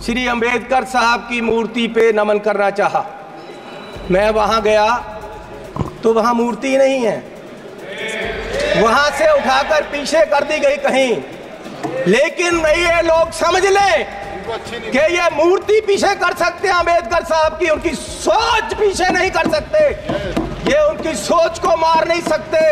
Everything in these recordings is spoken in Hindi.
श्री अंबेडकर साहब की मूर्ति पे नमन करना चाहा। मैं वहां गया तो वहां मूर्ति नहीं है, वहां से उठाकर पीछे कर दी गई कहीं। लेकिन ये लोग समझ लें कि ये मूर्ति पीछे कर सकते हैं अंबेडकर साहब की, उनकी सोच पीछे नहीं कर सकते, ये उनकी सोच को मार नहीं सकते।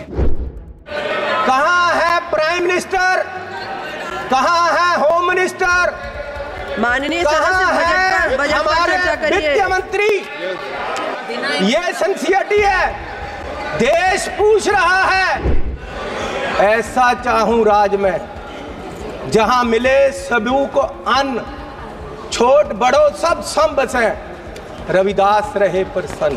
कहां है प्राइम मिनिस्टर, कहां है होम मिनिस्टर, माननीय कहां है हमारे वित्त मंत्री? ये सिंसियरिटी है, देश पूछ रहा है। ऐसा चाहूं राज में जहां मिले सभी को अन्न, छोट बड़ो सब सम बसे, रविदास रहे प्रसन्न।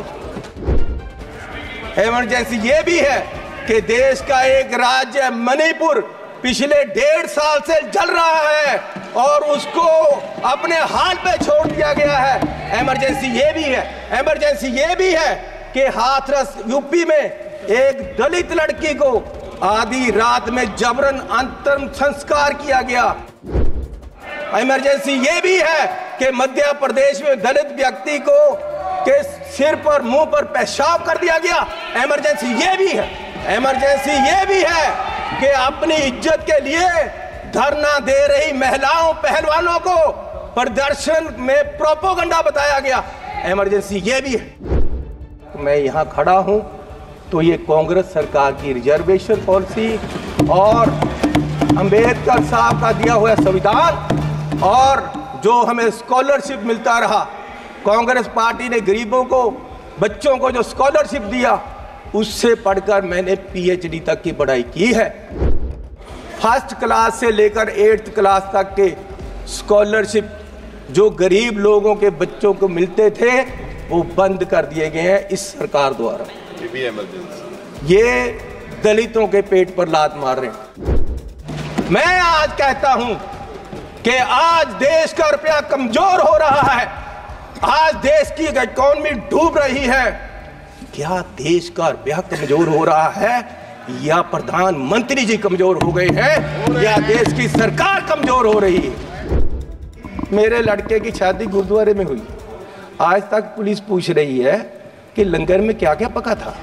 इमरजेंसी ये भी है कि देश का एक राज्य मणिपुर पिछले 1.5 साल से जल रहा है और उसको अपने हाल पे छोड़ दिया गया है। इमरजेंसी ये भी है, इमरजेंसी ये भी है कि हाथरस यूपी में एक दलित लड़की को आधी रात में जबरन अंतिम संस्कार किया गया। इमरजेंसी ये भी है कि मध्य प्रदेश में दलित व्यक्ति को के सिर पर मुंह पर पेशाब कर दिया गया। इमरजेंसी ये भी है, इमरजेंसी ये भी है कि अपनी इज्जत के लिए धरना दे रही महिलाओं पहलवानों को प्रदर्शन में प्रोपोगंडा बताया गया। इमरजेंसी ये भी है। मैं यहाँ खड़ा हूँ तो ये कांग्रेस सरकार की रिजर्वेशन पॉलिसी और अंबेडकर साहब का दिया हुआ संविधान और जो हमें स्कॉलरशिप मिलता रहा, कांग्रेस पार्टी ने गरीबों को, बच्चों को जो स्कॉलरशिप दिया, उससे पढ़कर मैंने पीएचडी तक की पढ़ाई की है। फर्स्ट क्लास से लेकर 8th क्लास तक के स्कॉलरशिप जो गरीब लोगों के बच्चों को मिलते थे वो बंद कर दिए गए हैं इस सरकार द्वारा। ये दलितों के पेट पर लात मार रहे हैं। मैं आज कहता हूं कि आज देश का रुपया कमजोर हो रहा है, आज देश की इकोनॉमी डूब रही है। क्या देश का रुपया कमजोर हो रहा है या प्रधानमंत्री जी कमजोर हो गए हैं या देश की सरकार कमजोर हो रही है? मेरे लड़के की शादी गुरुद्वारे में हुई, आज तक पुलिस पूछ रही है कि लंगर में क्या क्या पका था,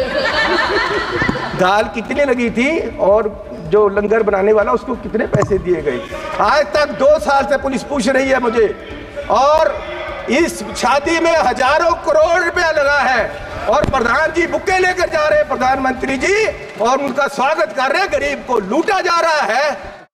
दाल कितनी लगी थी और जो लंगर बनाने वाला उसको कितने पैसे दिए गए। आज तक 2 साल से पुलिस पूछ रही है मुझे, और इस शादी में हजारों करोड़ रुपया लगा है और प्रधान जी बुक्के लेकर जा रहे हैं, प्रधानमंत्री जी, और उनका स्वागत कर रहे हैं। गरीब को लूटा जा रहा है।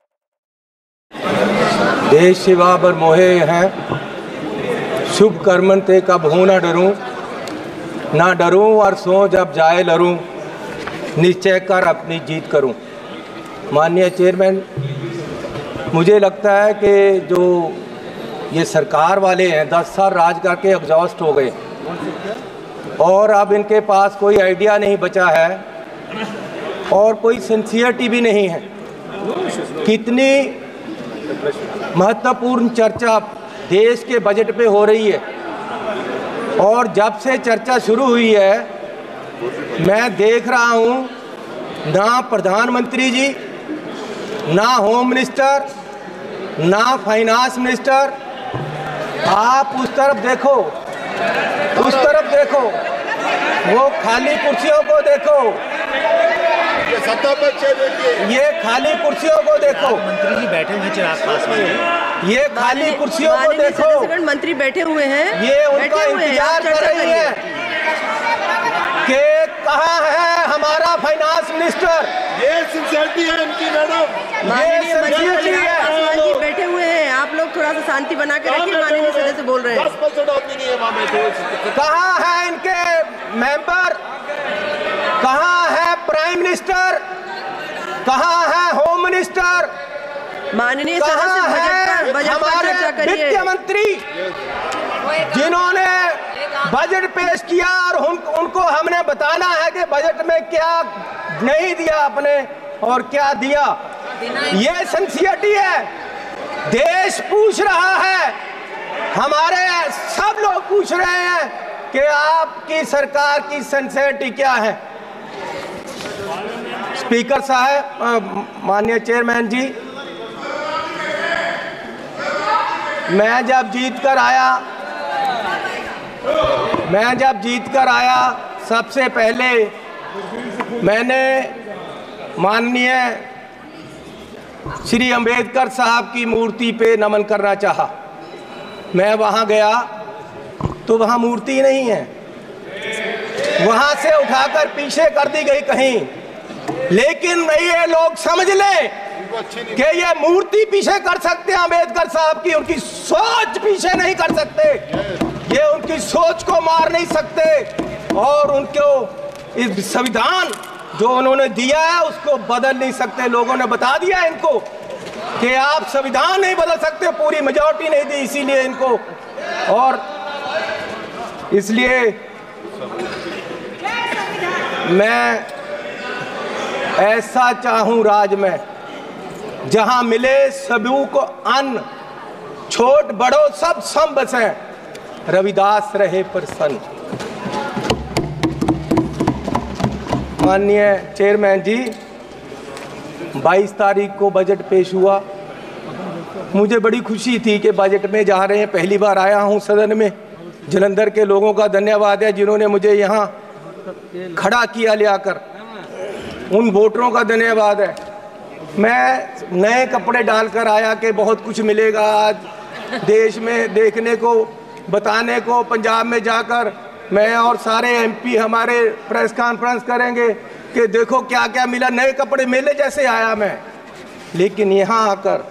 देश सेवा बर मोहे हैं, शुभ कर्मन ते कब हो ना डरूं, ना डरूं और सो जब जाए लरूं, निश्चय कर अपनी जीत करूं। माननीय चेयरमैन, मुझे लगता है कि जो ये सरकार वाले हैं 10 साल राज करके एग्जॉस्ट हो गए और अब इनके पास कोई आइडिया नहीं बचा है और कोई सिंसियरिटी भी नहीं है। कितनी महत्वपूर्ण चर्चा देश के बजट पे हो रही है और जब से चर्चा शुरू हुई है मैं देख रहा हूँ ना प्रधानमंत्री जी, ना होम मिनिस्टर, ना फाइनेंस मिनिस्टर। आप उस तरफ देखो, उस तरफ देखो, वो खाली कुर्सियों को देखो, ये खाली कुर्सियों को देखो। मंत्री जी बैठे हुए हैं आसपास में, ये खाली कुर्सियों को देखो, मंत्री बैठे हुए हैं, ये उनका इंतजार कर रही है कि कहाँ है हमारा फाइनेंस मिनिस्टर। ये सिंसियरिटी है इनकी मैडम, माननीय मंत्री जी बैठे हुए हैं। आप लोग थोड़ा सा शांति बना के रखिए, माननीय सदस्य बोल रहे हैं। 10% आदमी नहीं है वहाँ बैठे। कहाँ है इनके मेंबर, कहाँ है प्राइम मिनिस्टर, कहाँ है होम मिनिस्टर, माननीय कहाँ है बजट हमारे वित्त मंत्री जिन्होंने बजट पेश किया और उनको हमने बताना है कि बजट में क्या नहीं दिया आपने और क्या दिया। ये सिंसियरिटी है, देश पूछ रहा है, हमारे सब लोग पूछ रहे हैं कि आपकी सरकार की सिंसियरिटी क्या है। स्पीकर साहब, माननीय चेयरमैन जी, मैं जब जीत कर आया सबसे पहले मैंने माननीय श्री अंबेडकर साहब की मूर्ति पे नमन करना चाहा। मैं वहाँ गया तो वहाँ मूर्ति नहीं है, वहाँ से उठाकर पीछे कर दी गई कहीं। लेकिन ये लोग समझ ले कि ये मूर्ति पीछे कर सकते हैं अंबेडकर साहब की, उनकी सोच पीछे नहीं कर सकते, ये उनकी सोच को मार नहीं सकते और उनको इस संविधान जो उन्होंने दिया है उसको बदल नहीं सकते। लोगों ने बता दिया इनको कि आप संविधान नहीं बदल सकते, पूरी मेजॉरिटी नहीं दी इसीलिए इनको। और इसलिए मैं ऐसा चाहूं राज में जहां मिले सभी को अन्न, छोट बड़ो सब सम बसे, रविदास रहे प्रसन्न। माननीय चेयरमैन जी, 22 तारीख को बजट पेश हुआ। मुझे बड़ी खुशी थी कि बजट में जा रहे हैं, पहली बार आया हूं सदन में। जलंधर के लोगों का धन्यवाद है जिन्होंने मुझे यहाँ खड़ा किया ले आकर, उन वोटरों का धन्यवाद है। मैं नए कपड़े डालकर आया कि बहुत कुछ मिलेगा आज देश में देखने को, बताने को। पंजाब में जाकर मैं और सारे एमपी हमारे प्रेस कॉन्फ्रेंस करेंगे कि देखो क्या क्या मिला, नए कपड़े मेले जैसे आया मैं। लेकिन यहाँ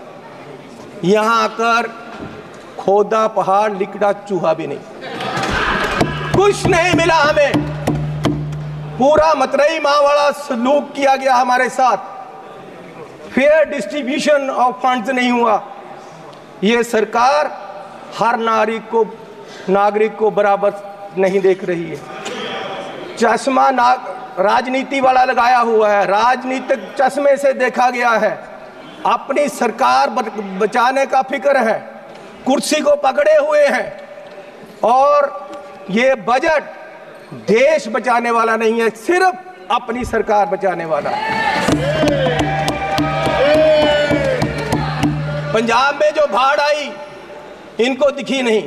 आकर खोदा पहाड़ लिकड़ा चूहा भी नहीं, कुछ नहीं मिला हमें। पूरा मतरई माँ वाला सलूक किया गया हमारे साथ, फेयर डिस्ट्रीब्यूशन ऑफ फंड्स नहीं हुआ। ये सरकार हर नागरिक को बराबर नहीं देख रही है। चश्मा राजनीति वाला लगाया हुआ है, राजनीतिक चश्मे से देखा गया है। अपनी सरकार बचाने का फिक्र है, कुर्सी को पकड़े हुए हैं। और ये बजट देश बचाने वाला नहीं है, सिर्फ अपनी सरकार बचाने वाला है। पंजाब में जो बाढ़ आई इनको दिखी नहीं।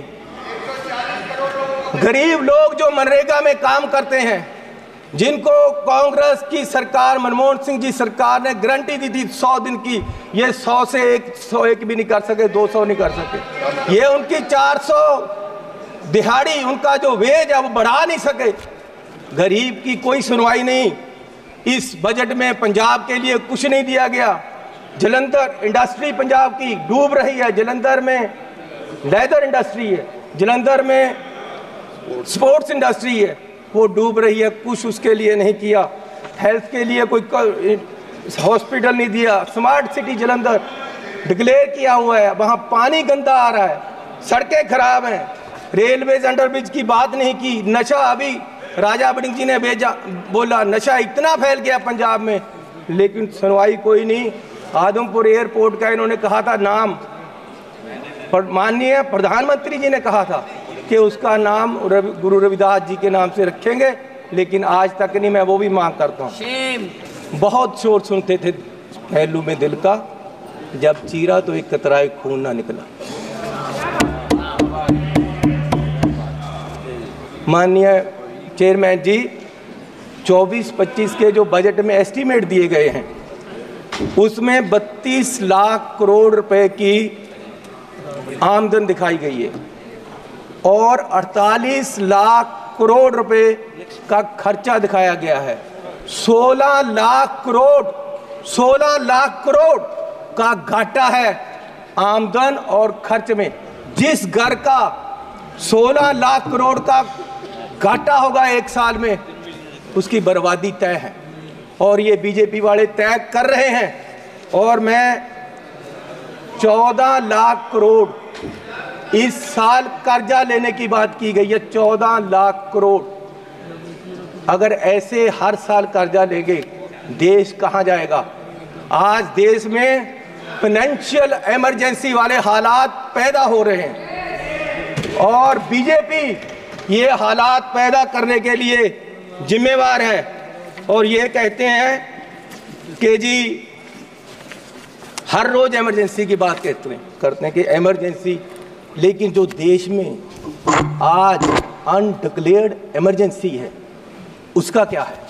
गरीब लोग जो मनरेगा में काम करते हैं, जिनको कांग्रेस की सरकार, मनमोहन सिंह जी सरकार ने गारंटी दी थी 100 दिन की, ये 100 से 101 भी नहीं कर सके, 200 नहीं कर सके। ये उनकी 400 दिहाड़ी, उनका जो वेज है वो बढ़ा नहीं सके। गरीब की कोई सुनवाई नहीं। इस बजट में पंजाब के लिए कुछ नहीं दिया गया। जलंधर इंडस्ट्री पंजाब की डूब रही है। जलंधर में लेदर इंडस्ट्री है, जलंधर में स्पोर्ट्स इंडस्ट्री है, वो डूब रही है। कुछ उसके लिए नहीं किया। हेल्थ के लिए कोई हॉस्पिटल नहीं दिया। स्मार्ट सिटी जलंधर डिक्लेयर किया हुआ है, वहाँ पानी गंदा आ रहा है, सड़कें खराब हैं, रेलवेज अंडरब्रिज की बात नहीं की। नशा, अभी राजा बड़िंग जी ने बोला नशा इतना फैल गया पंजाब में, लेकिन सुनवाई कोई नहीं। आदमपुर एयरपोर्ट का इन्होंने कहा था नाम, माननीय प्रधानमंत्री जी ने कहा था कि उसका नाम गुरु रविदास जी के नाम से रखेंगे, लेकिन आज तक नहीं। मैं वो भी मांग करता हूँ। बहुत शोर सुनते थे पहलू में दिल का, जब चीरा तो एक कतराए खून ना निकला। माननीय चेयरमैन जी, 24-25 के जो बजट में एस्टीमेट दिए गए हैं उसमें 32 लाख करोड़ रुपए की आमदन दिखाई गई है और 48 लाख करोड़ रुपए का खर्चा दिखाया गया है। 16 लाख करोड़ का घाटा है आमदन और खर्च में। जिस घर का 16 लाख करोड़ का घाटा होगा एक साल में, उसकी बर्बादी तय है और ये बीजेपी वाले तय कर रहे हैं। और मैं 14 लाख करोड़ इस साल कर्जा लेने की बात की गई है, 14 लाख करोड़। अगर ऐसे हर साल कर्जा लेंगे देश कहाँ जाएगा? आज देश में फाइनेंशियल इमरजेंसी वाले हालात पैदा हो रहे हैं और बीजेपी ये हालात पैदा करने के लिए जिम्मेवार है। और ये कहते हैं कि जी हर रोज इमरजेंसी की बात करते हैं कि इमरजेंसी लेकिन जो देश में आज अनडिक्लेयर्ड इमरजेंसी है उसका क्या है?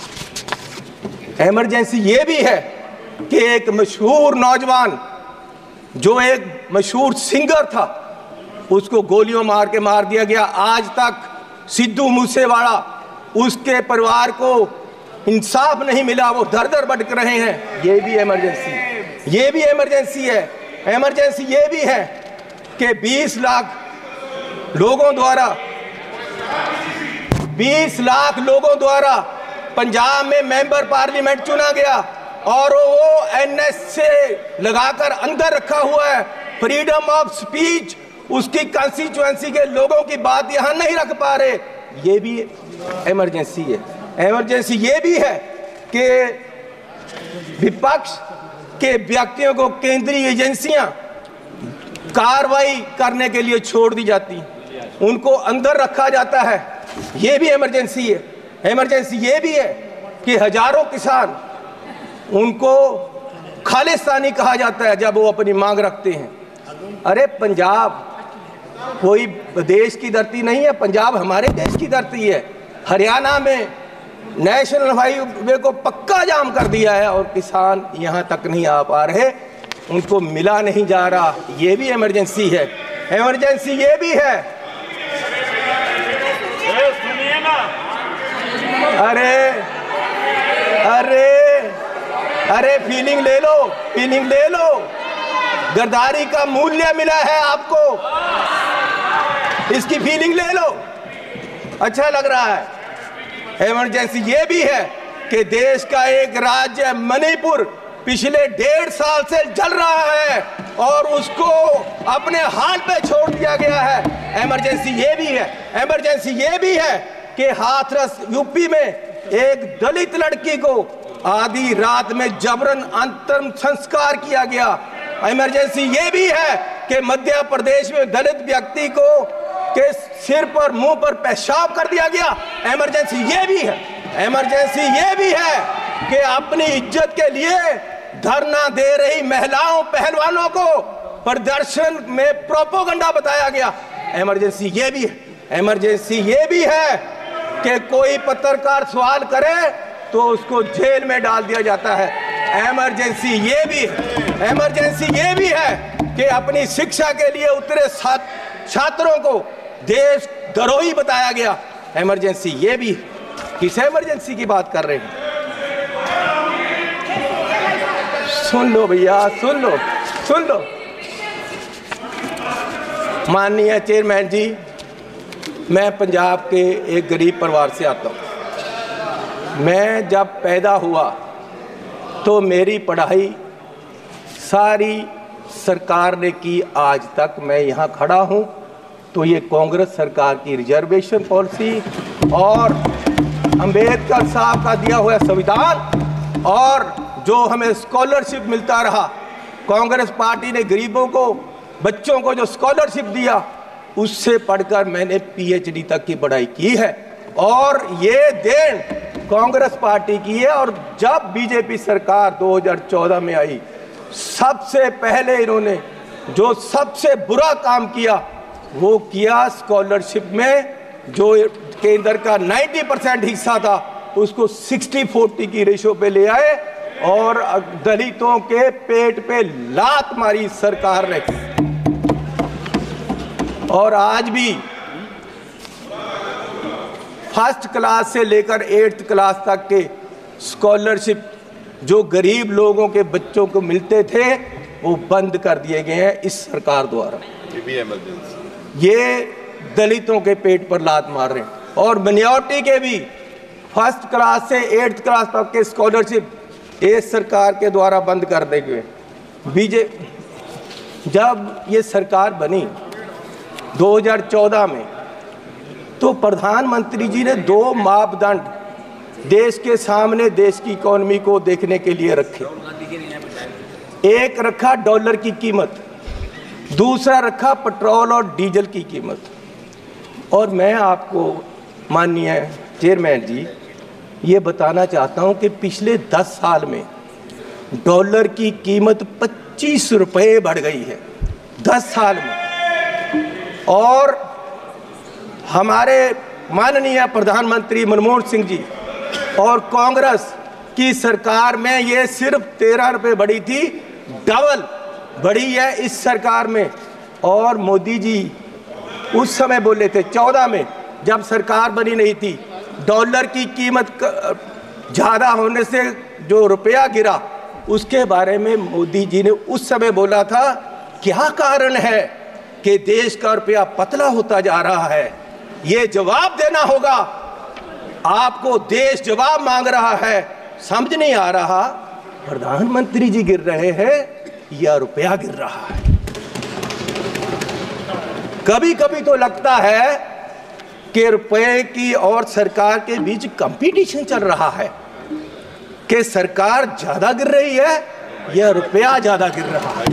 इमरजेंसी ये भी है कि एक मशहूर नौजवान जो एक मशहूर सिंगर था उसको गोलियों मार के मार दिया गया। आज तक सिद्धू मूसेवाला उसके परिवार को इंसाफ नहीं मिला, वो दर दर भटक रहे हैं। ये भी इमरजेंसी, ये भी इमरजेंसी है। इमरजेंसी ये भी है कि 20 लाख लोगों द्वारा पंजाब में मेंबर पार्लियामेंट चुना गया और वो एनएस से लगाकर अंदर रखा हुआ है। फ्रीडम ऑफ स्पीच, उसकी कंस्टिट्यूएंसी के लोगों की बात यहां नहीं रख पा रहे, ये भी इमरजेंसी है। इमरजेंसी ये भी है कि विपक्ष के व्यक्तियों को केंद्रीय एजेंसियां कार्रवाई करने के लिए छोड़ दी जाती, उनको अंदर रखा जाता है, ये भी इमरजेंसी है। इमरजेंसी ये भी है कि हजारों किसान, उनको खालिस्तानी कहा जाता है जब वो अपनी मांग रखते हैं। अरे पंजाब कोई देश की धरती नहीं है, पंजाब हमारे देश की धरती है। हरियाणा में नेशनल हाईवे को पक्का जाम कर दिया है और किसान यहाँ तक नहीं आ पा रहे, उनको मिला नहीं जा रहा, ये भी इमरजेंसी है। इमरजेंसी ये भी है, अरे फीलिंग ले लो, फीलिंग ले लो। गद्दारी का मूल्य मिला है आपको, इसकी फीलिंग ले लो, अच्छा लग रहा है। इमरजेंसी ये भी है कि देश का एक राज्य मणिपुर पिछले 1.5 साल से जल रहा है और उसको अपने हाल पे छोड़ दिया गया है। इमरजेंसी ये भी है। इमरजेंसी ये भी है कि हाथरस यूपी में एक दलित लड़की को आधी रात में जबरन अंतिम संस्कार किया गया। इमरजेंसी ये भी है कि मध्य प्रदेश में दलित व्यक्ति को के सिर पर मुंह पर पेशाब कर दिया गया। इमरजेंसी ये भी है। इमरजेंसी ये भी है कि अपनी इज्जत के लिए धरना दे रही महिलाओं पहलवानों को प्रदर्शन में प्रोपोगंडा बताया गया। इमरजेंसी ये भी है। इमरजेंसी ये भी है कि कोई पत्रकार सवाल करे तो उसको जेल में डाल दिया जाता है। इमरजेंसी ये भी है। इमरजेंसी ये भी है कि अपनी शिक्षा के लिए उतरे छात्रों को देश द्रोही बताया गया। इमरजेंसी ये भी। किस इमरजेंसी की बात कर रहे हैं? सुन लो भैया, सुन लो, सुन लो। माननीय चेयरमैन जी, मैं पंजाब के एक गरीब परिवार से आता हूँ। मैं जब पैदा हुआ तो मेरी पढ़ाई सारी सरकार ने की। आज तक मैं यहाँ खड़ा हूँ तो ये कांग्रेस सरकार की रिजर्वेशन पॉलिसी और अंबेडकर साहब का दिया हुआ संविधान और जो हमें स्कॉलरशिप मिलता रहा, कांग्रेस पार्टी ने गरीबों को, बच्चों को जो स्कॉलरशिप दिया, उससे पढ़कर मैंने पीएचडी तक की पढ़ाई की है और ये देन कांग्रेस पार्टी की है। और जब बीजेपी सरकार 2014 में आई, सबसे पहले इन्होंने जो सबसे बुरा काम किया वो किया, स्कॉलरशिप में जो केंद्र का 90% हिस्सा था उसको 60-40 की रेशो पे ले आए और दलितों के पेट पे लात मारी सरकार ने। और आज भी फर्स्ट क्लास से लेकर 8th क्लास तक के स्कॉलरशिप जो गरीब लोगों के बच्चों को मिलते थे वो बंद कर दिए गए हैं इस सरकार द्वारा। ये भी इमरजेंसी। ये दलितों के पेट पर लात मार रहे हैं। और मिनॉरिटी के भी फर्स्ट क्लास से 8th क्लास तक के स्कॉलरशिप इस सरकार के द्वारा बंद कर दिए गए। जब ये सरकार बनी 2014 में तो प्रधानमंत्री जी ने 2 मापदंड देश के सामने देश की इकोनॉमी को देखने के लिए रखे। एक रखा डॉलर की कीमत, दूसरा रखा पेट्रोल और डीजल की कीमत। और मैं आपको माननीय चेयरमैन जी ये बताना चाहता हूं कि पिछले 10 साल में डॉलर की कीमत 25 रुपये बढ़ गई है। 10 साल में और हमारे माननीय प्रधानमंत्री मनमोहन सिंह जी और कांग्रेस की सरकार में ये सिर्फ 13 रुपये बढ़ी थी, डबल बढ़ी है इस सरकार में। और मोदी जी उस समय बोले थे 14 में, जब सरकार बनी नहीं थी, डॉलर की कीमत ज़्यादा होने से जो रुपया गिरा, उसके बारे में मोदी जी ने उस समय बोला था क्या कारण है कि देश का रुपया पतला होता जा रहा है। ये जवाब देना होगा आपको, देश जवाब मांग रहा है। समझ नहीं आ रहा प्रधानमंत्री जी गिर रहे हैं या रुपया गिर रहा है। कभी कभी तो लगता है कि रुपए की और सरकार के बीच कंपटीशन चल रहा है कि सरकार ज्यादा गिर रही है या रुपया ज्यादा गिर रहा है।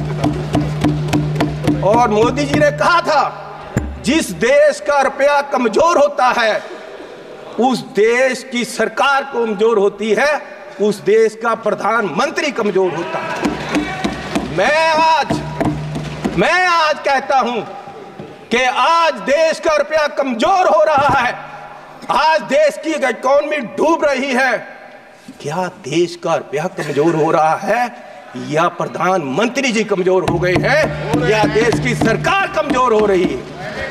और मोदी जी ने कहा था जिस देश का रुपया कमजोर होता है उस देश की सरकार कमजोर होती है, उस देश का प्रधानमंत्री कमजोर होता है। मैं आज कहता हूं कि आज देश का रुपया कमजोर हो रहा है, आज देश की इकोनॉमी डूब रही है। क्या देश का रुपया कमजोर हो रहा है या प्रधानमंत्री जी कमजोर हो गए हैं या देश की सरकार कमजोर हो रही है?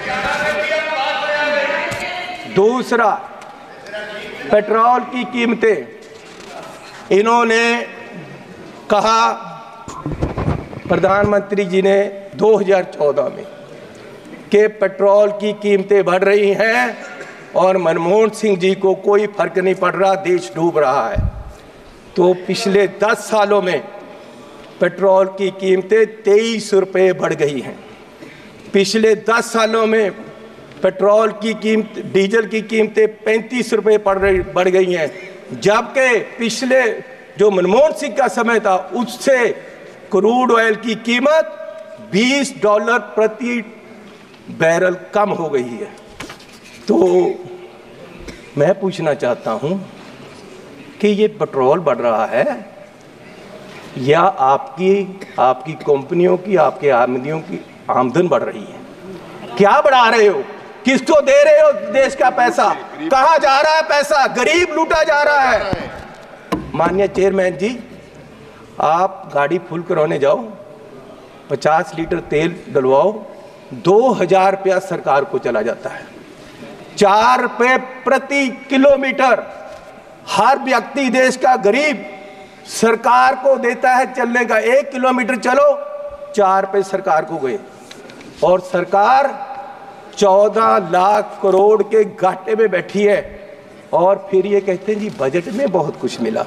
दूसरा, पेट्रोल की कीमतें, इन्होंने कहा प्रधानमंत्री जी ने 2014 में कि पेट्रोल की कीमतें बढ़ रही हैं और मनमोहन सिंह जी को कोई फर्क नहीं पड़ रहा, देश डूब रहा है। तो पिछले 10 सालों में पेट्रोल की कीमतें 23 रुपये बढ़ गई हैं। पिछले 10 सालों में पेट्रोल की कीमत, डीजल की कीमतें 35 रुपये बढ़ गई हैं, जबकि पिछले जो मनमोहन सिंह का समय था उससे क्रूड ऑयल की कीमत $20 प्रति बैरल कम हो गई है। तो मैं पूछना चाहता हूं कि ये पेट्रोल बढ़ रहा है या आपकी कंपनियों की, आपके आमदनियों की आमदन बढ़ रही है? क्या बढ़ा रहे हो? किसको दे रहे हो देश का पैसा? कहां जा रहा है पैसा? गरीब लूटा जा रहा है। माननीय चेयरमैन जी, आप गाड़ी फुल कराने जाओ, 50 लीटर तेल डलवाओ, 2000 रुपया सरकार को चला जाता है। 4 रुपये प्रति किलोमीटर हर व्यक्ति देश का गरीब सरकार को देता है चलने का। 1 किलोमीटर चलो 4 रुपये सरकार को गए, और सरकार 14 लाख करोड़ के घाटे में बैठी है। और फिर ये कहते हैं जी बजट में बहुत कुछ मिला।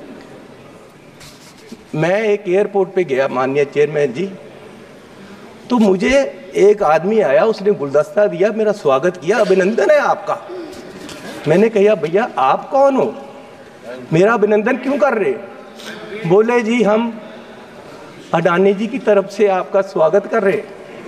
मैं एक एयरपोर्ट पे गया माननीय चेयरमैन जी, तो मुझे एक आदमी आया, उसने गुलदस्ता दिया, मेरा स्वागत किया, अभिनंदन है आपका। मैंने कहा भैया आप कौन हो, मेरा अभिनंदन क्यों कर रहे? बोले जी हम अडानी जी की तरफ से आपका स्वागत कर रहे।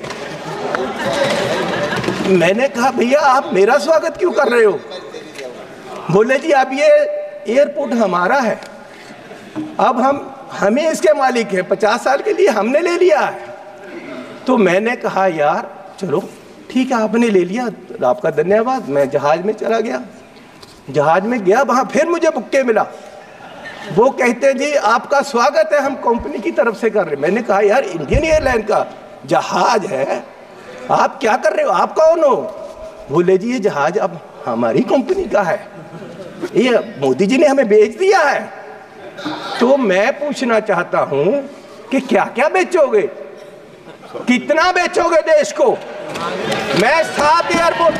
मैंने कहा भैया आप मेरा स्वागत क्यों कर रहे हो? बोले जी अब ये एयरपोर्ट हमारा है, अब हमें इसके मालिक है, 50 साल के लिए हमने ले लिया है। तो मैंने कहा यार चलो ठीक है, आपने ले लिया, आपका धन्यवाद। मैं जहाज में चला गया, जहाज में गया, वहां फिर मुझे बुक्के मिला। वो कहते हैं जी आपका स्वागत है, हम कंपनी की तरफ से कर रहे। मैंने कहा यार इंडियन एयरलाइन का जहाज है, आप क्या कर रहे हो, आप कौन हो? बोले जी ये जहाज अब हमारी कंपनी का है, ये मोदी जी ने हमें बेच दिया है। तो मैं पूछना चाहता हूं कि क्या क्या बेचोगे, कितना बेचोगे देश को? मैं 7 एयरपोर्ट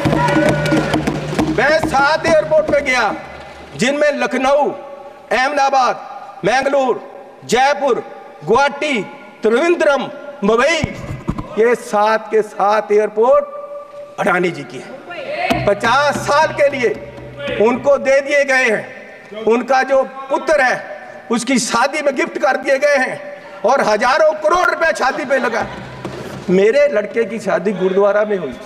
पे गया, जिनमें लखनऊ, अहमदाबाद, मैंगलोर, जयपुर, गुवाहाटी, त्रिवेंद्रम, मुंबई, ये 7 के 7 एयरपोर्ट अडानी जी की है। 50 साल के लिए उनको दे दिए गए हैं। उनका जो पुत्र है उसकी शादी में गिफ्ट कर दिए गए हैं, और हजारों करोड़ रुपए शादी पे लगा। मेरे लड़के की शादी गुरुद्वारा में हुई।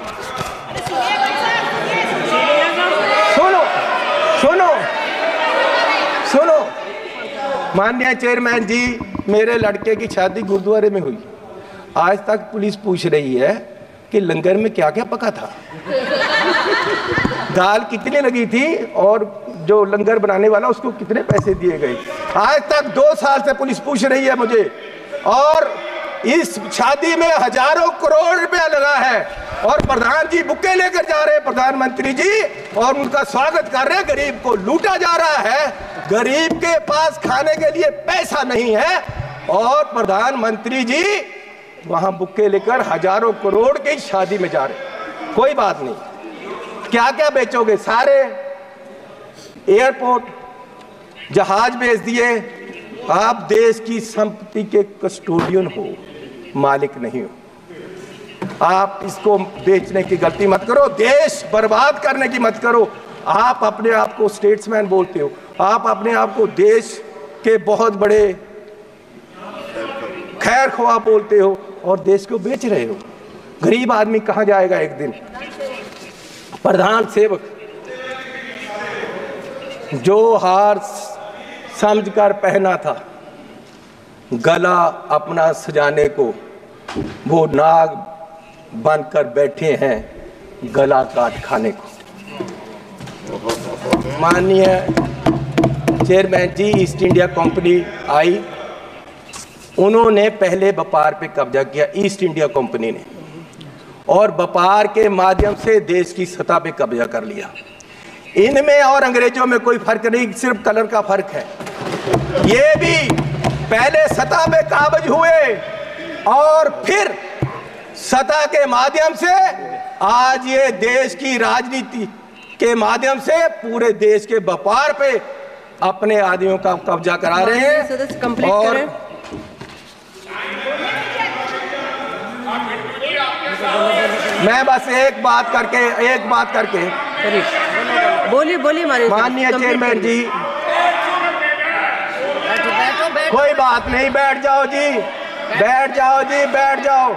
सुनो माननीय चेयरमैन जी, मेरे लड़के की शादी गुरुद्वारे में हुई। आज तक पुलिस पूछ रही है कि लंगर में क्या क्या पका था, दाल कितनी लगी थी और जो लंगर बनाने वाला उसको कितने पैसे दिए गए। आज तक 2 साल से पुलिस पूछ रही है मुझे, और इस शादी में हजारों करोड़ रुपया लगा है और प्रधान जी बुक्के लेकर जा रहे हैं, प्रधानमंत्री जी, और उनका स्वागत कर रहे हैं। गरीब को लूटा जा रहा है, गरीब के पास खाने के लिए पैसा नहीं है और प्रधानमंत्री जी वहां बुक्के लेकर हजारों करोड़ की शादी में जा रहे। कोई बात नहीं, क्या क्या बेचोगे, सारे एयरपोर्ट जहाज बेच दिए। आप देश की संपत्ति के कस्टोडियन हो, मालिक नहीं हो। आप इसको बेचने की गलती मत करो, देश बर्बाद करने की मत करो। आप अपने आप को स्टेट्समैन बोलते हो, आप अपने आप को देश के बहुत बड़े खैर ख्वाह बोलते हो और देश को बेच रहे हो। गरीब आदमी कहां जाएगा एक दिन। प्रधान सेवक जो हार समझकर पहना था गला अपना सजाने को, वो नाग बनकर बैठे हैं गला काट खाने को। माननीय चेयरमैन जी, ईस्ट इंडिया कंपनी आई, उन्होंने पहले व्यापार पे कब्जा किया, ईस्ट इंडिया कंपनी ने, और व्यापार के माध्यम से देश की सतह पे कब्जा कर लिया। इनमें और अंग्रेजों में कोई फर्क नहीं, सिर्फ कलर का फर्क है। ये भी पहले सतह पे काबज हुए और फिर सतह के माध्यम से आज ये देश की राजनीति के माध्यम से पूरे देश के व्यापार पे अपने आदमियों का कब्जा करा रहे हैं। और मैं बस एक बात करके बोलिए माननीय चेयरमैन जी, कोई बात नहीं, बैठ जाओ जी, बैठ जाओ।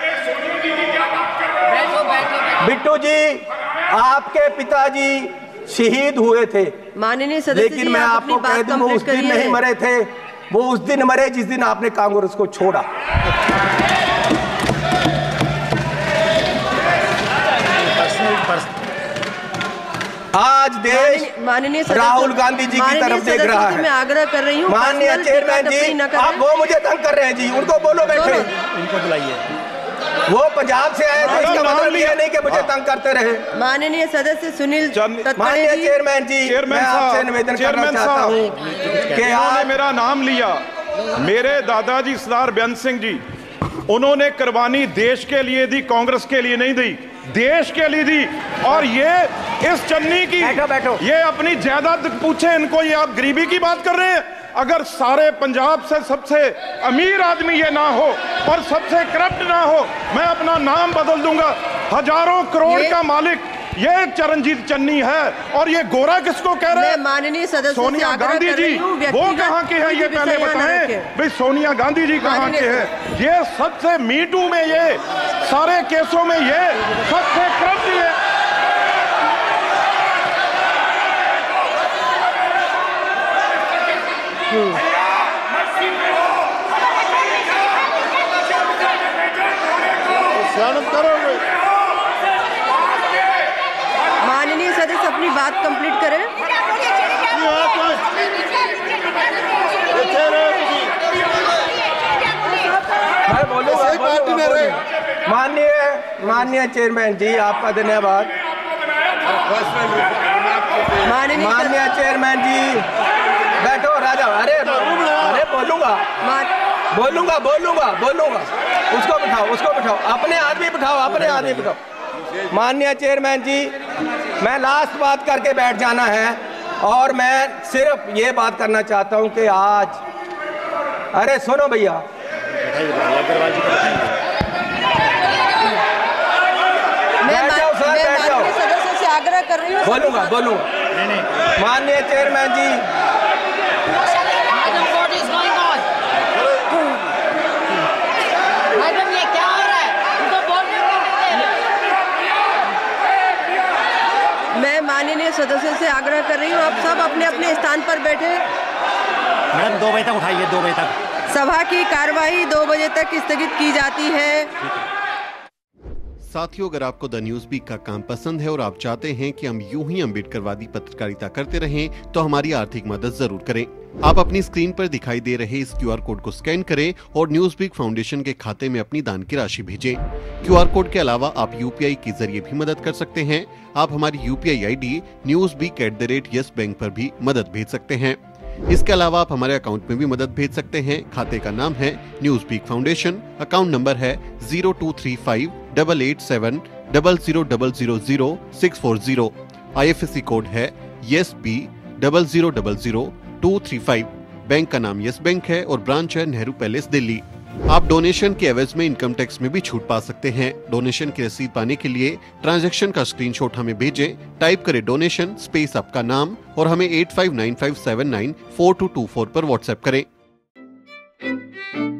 बिट्टू जी, आपके पिताजी शहीद हुए थे, माननीय सदस्य, लेकिन मैं आपको कह दूं वो उस दिन नहीं मरे थे, वो उस दिन मरे जिस दिन आपने कांग्रेस को छोड़ा। आज देश माननीय राहुल गांधी जी की तरफ देख रहा है। मैं आग्रह कर रही हूँ, माननीय चेयरमैन जी, आप वो मुझे तंग कर रहे हैं जी, उनको बोलो बैठे, इनको बुलाइए। वो पंजाब से आए तो इसका मतलब ये नहीं कि मुझे तंग करते रहे। माननीय सदस्य सुनील माननीय चेयरमैन जी, मैं आपसे निवेदन करना चाहता हूँ कि आपने मेरा नाम लिया। मेरे दादाजी सरदार बेअंत सिंह जी, उन्होंने कुर्बानी देश के लिए दी, कांग्रेस के लिए नहीं दी, देश के लिए दी। और ये इस चन्नी की बैठो। ये अपनी जायदाद पूछे इनको, ये आप गरीबी की बात कर रहे हैं। अगर सारे पंजाब से सबसे अमीर आदमी ये ना हो और सबसे करप्ट ना हो, मैं अपना नाम बदल दूंगा। हजारों करोड़ का मालिक ये चरणजीत चन्नी है। और ये गोरा किसको कह रहे हैं? माननीय सदस्य सोनिया गांधी जी, वो कहाँ के हैं ये पहले बताएं भाई। सोनिया गांधी जी कहाँ के हैं? ये सबसे मीटू में, ये सारे केसों में ये सबसे करप्ट है। माननीय सदस्य अपनी बात कंप्लीट करें। माननीय चेयरमैन जी, आपका धन्यवाद। माननीय चेयरमैन जी, बैठो राजा। अरे बोलूंगा। उसको बिठाओ, अपने आदमी बिठाओ। माननीय चेयरमैन जी, मैं लास्ट बात करके बैठ जाना है और मैं सिर्फ ये बात करना चाहता हूं कि आज, अरे सुनो भैया, सदस्य से आग्रह कर रही हूँ। बोलूंगा। माननीय चेयरमैन जी, मैं माननीय सदस्य से आग्रह कर रही हूँ, आप सब अपने अपने स्थान पर बैठे। मैडम 2 बजे तक उठाइए, 2 बजे तक। सभा की कार्यवाही 2 बजे तक स्थगित की जाती है। साथियों, अगर आपको द न्यूज वीक का काम पसंद है और आप चाहते हैं कि हम यूं ही अम्बेडकरवादी पत्रकारिता करते रहें, तो हमारी आर्थिक मदद जरूर करें। आप अपनी स्क्रीन पर दिखाई दे रहे इस QR कोड को स्कैन करें और न्यूज वीक फाउंडेशन के खाते में अपनी दान की राशि भेजें। QR कोड के अलावा आप UPI के जरिए भी मदद कर सकते हैं। आप हमारी UPI ID newsweek@YesBank पर भी मदद भेज सकते हैं। इसके अलावा आप हमारे अकाउंट में भी मदद भेज सकते हैं। खाते का नाम है Newsweek Foundation, account number है 02358800000640। IFSC कोड है YesB000235। बैंक का नाम यस बैंक है और ब्रांच है नेहरू पैलेस, दिल्ली। आप डोनेशन के एवज में इनकम टैक्स में भी छूट पा सकते हैं। डोनेशन की रसीद पाने के लिए ट्रांजैक्शन का स्क्रीनशॉट हमें भेजें। टाइप करें डोनेशन स्पेस आपका नाम और हमें 8595794224 पर व्हाट्सएप करें।